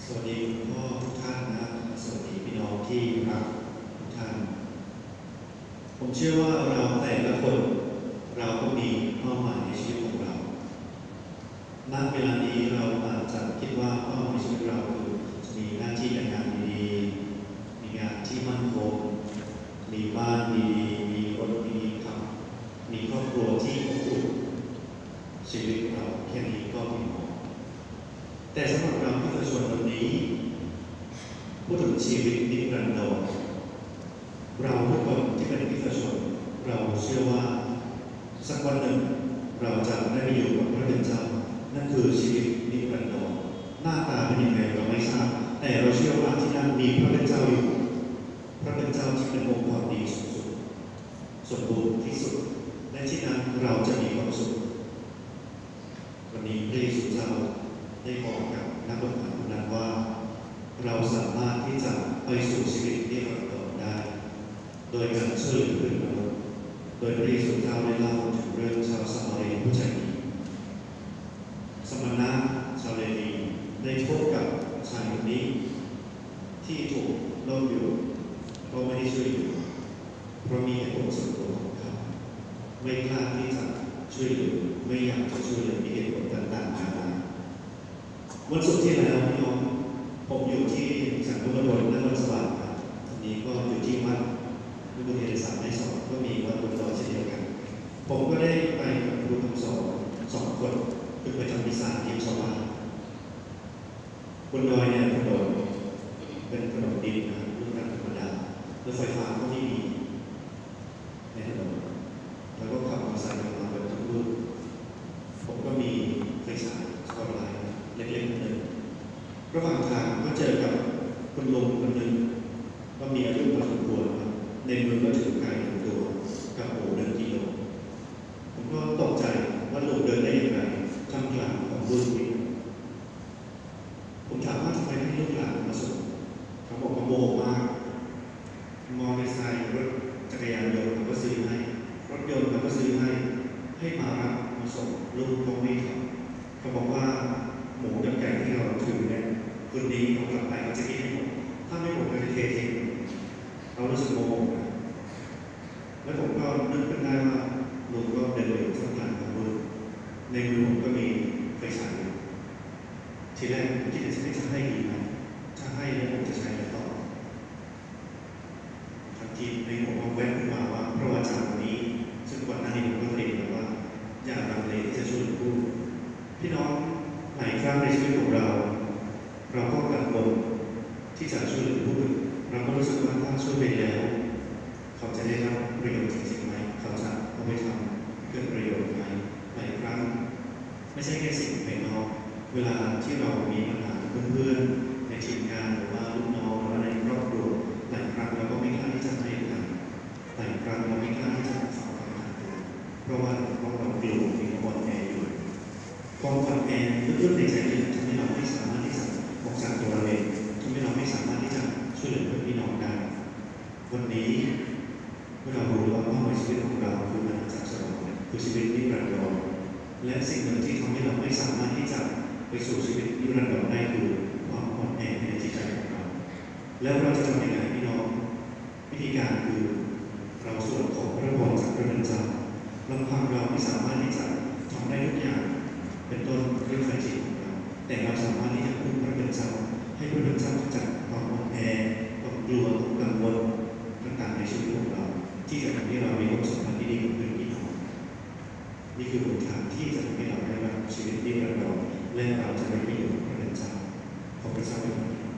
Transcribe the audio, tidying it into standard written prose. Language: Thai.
สวัสดีคุณพ่อทุกท่านนะสวัสดีพี่น้องที่รักทุกท่านผมเชื่อว่าเราแต่ละคนเราก็มีเป้าหมายในชีวิตของเราณเวลานี้เราอาจจะคิดว่าเป้าหมายในชีวิตเราคือจะมีหน้าที่การงานดีๆมีงานที่มั่นคงมีบ้านดีๆมีรถดีๆครับมีครอบครัวที่อบอุ่นชีวิตเราแค่นี้ก็มีพอแต่สำหรับเราที่จะชวนวันนี้พูดถึงชีวิตนิรันดรเราทุกคนที่เป็นพิธีชนเราเชื่อว่าสักวันหนึ่งเราจะได้ไปอยู่กับพระเดชเจ้านั่นคือชีวิตนิรันดรหน้าตาเป็นยังไงเราไม่ทราบแต่เราเชื่อว่าที่นั่นมีพระเดชเจ้าอยู่พระเดชเจ้าที่เป็นองค์ความดีสูงสุดสมบูรณ์ที่สุดและที่นั้นเราจะมีความสุขวันนี้พระเยซูเจ้าได้บอกกับนักบวชคนนั้นว่าเราสามารถที่จะไปสู่ชีวิตนิรันดรได้โดยการช่วยเหลือเพื่อนมนุษย์โดยพระเยซูเจ้าได้เล่าถึงเรื่องชาวซามารีผู้ใจดีสมณะชาวเลวีได้พบกับชายคนนี้ที่ถูกโลกอยู่ก็ไม่ได้ช่วยเหลือเพราะมีเหตุผลส่วนตัวของเขาไม่กล้าที่จะช่วยเหลือไม่อยากจะช่วยเหลือมีเหตุผลต่างๆนานาวันศุกร์ที่แล้วพี่น้องผมอยู่ที่สังคมบนนครสวรรค์ครับทีนี้ก็อยู่ที่วัดวิบูลย์เอกสารในสอนก็มีวัดบนดอยเช่นเดียวกันผมก็ได้ไปกับครูทั้งสองคนคือไปทำมิสซาเยี่ยมชาวบ้านบนดอยเนี่ยถนนเป็นถนนดินนะรุ่นธรรมดารถไฟฟ้าก็ไม่มีในถนนแล้วก็ขับมอเตอร์ไซค์มาแบบทุกรุ่นผมก็มีไฟฉายสปอตไลท์เล็กๆหนึ่งระหว่างทางก็เจอกับคุณลุงคนหนึ่งก็มีอายุพอสมควรในมือก็ถือไก่หนึ่งตัวกับโอ่1 กิโลผมก็ตกใจว่าลุงเดินได้อย่างไรท่ามกลางของรุ่นนี้ผมถามว่าทำไมไม่ให้ลูกหลานมาส่งเขาบอกว่าโมโหมากมอเตอร์ไซค์รถจักรยานยนต์เขาก็ซื้อให้รถยนต์เขาก็ซื้อให้มารับมาส่งลูกเขาไม่ทำเขาบอกว่าหมูกับไก่ที่เราถือเนี่ยคืนนี้เรากลับไปเราจะกินให้หมดถ้าไม่หมดเราจะเททิ้งเรารู้สึกโมโหแล้วผมก็นึกขึ้นได้ว่าลุงก็เดินอยู่สักหลังของลุงในมือผมก็มีไฟฉายทีแรกผมคิดจะให้ดีไหมถ้าให้แล้วผมจะใช้ต่อทันทีในหัวก็แวบขึ้นมาว่าพระวจนะนี้ซึ่งก่อนหน้านี้ผมก็เรียนมาว่าอย่าลังเลที่จะช่วยผู้พี่น้องหลายครั้งในชีวิตของเราก็กังวลที่จะช่วยเหลือผู้อื่นเราก็รู้สึกว่าถ้าช่วยไปแล้วเขาจะได้รับประโยชน์จริงๆไหมเขาจะเอาไปทำเกิดประโยชน์ไหมหลายครั้งไม่ใช่แค่สิ่งภายนอกเวลาที่เรามีปัญหาเพื่อนๆในทีมงานหรือว่าลูกน้องหรือว่าในครอบครัวหลายครั้งเราก็ไม่กล้าที่จะให้กันหลายครั้งเราไม่กล้าที่จะฝากความกันเพราะว่าเรากลัวมีความแออยู่ความอ่อนแอลึกๆในใจลึกทำให้เราไม่สามารถที่จะบอกจากตัวเราเองทำให้เราไม่สามารถที่จะช่วยเหลือเพื่อนพี่น้องได้วันนี้เมื่อเรารู้ว่าเป้าหมายชีวิตของเราคืออาณาจักรสวรรค์คือชีวิตนิรันดรและสิ่งหนึ่งที่ทำให้เราไม่สามารถที่จะไปสู่ชีวิตนิรันดรได้คือความอ่อนแอในจิตใจของเราแล้วเราจะทำยังไงพี่น้องวิธีการคือเราสวดขอพระพรจากพระเจ้าลำพังเราไม่สามารถที่จะทำได้ทุกอย่างเป็นต้นเรื่องไฟจิตของเราแต่เราสามารถที่จะพึ่งพระเจ้าให้พระเจ้าจัดความอ่อนแอความกลัวความกังวลต่างๆในชีวิตของเราที่จะทำให้เรามีความสัมพันธ์ที่ดีกับเพื่อนพี่น้องนี่คือหนทางที่จะทำให้เราได้รับชีวิตนิรันดรและเราจะได้ไปอยู่กับพระเจ้าขอพระเจ้าเป็น